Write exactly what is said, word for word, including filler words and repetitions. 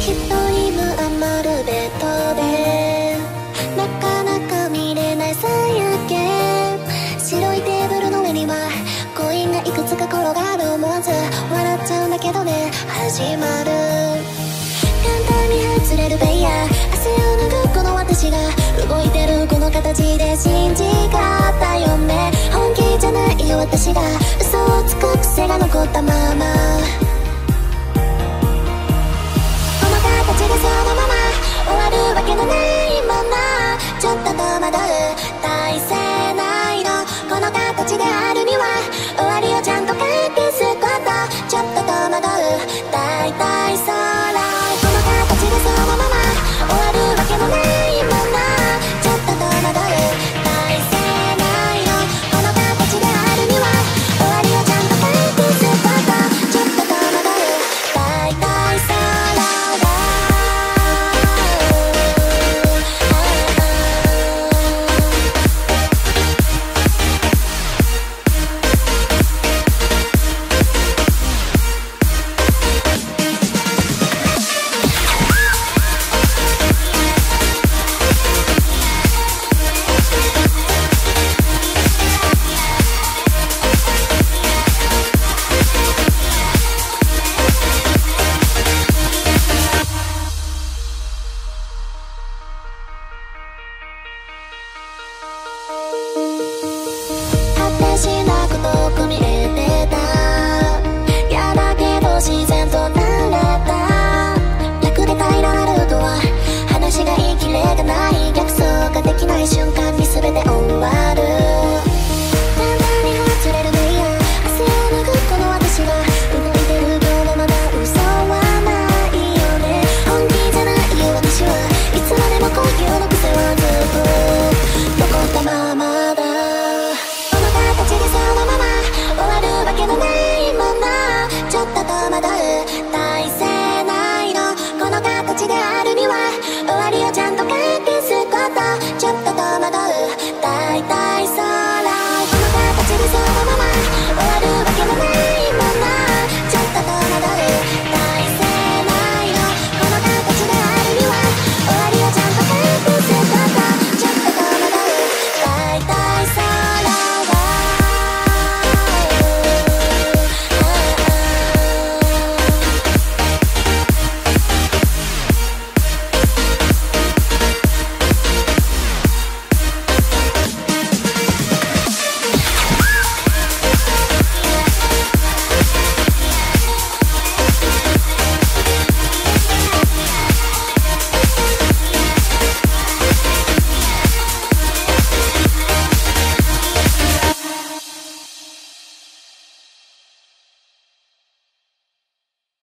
一人分余るベッドでなかなか見れない最悪白いテーブルの上にはコインがいくつか転がる思わず笑っちゃうんだけどね始まる簡単に外れるベイヤー汗を拭くこの私が動いてるこの形で信じがったよね本気じゃないよ私が嘘をつく癖が残ったまま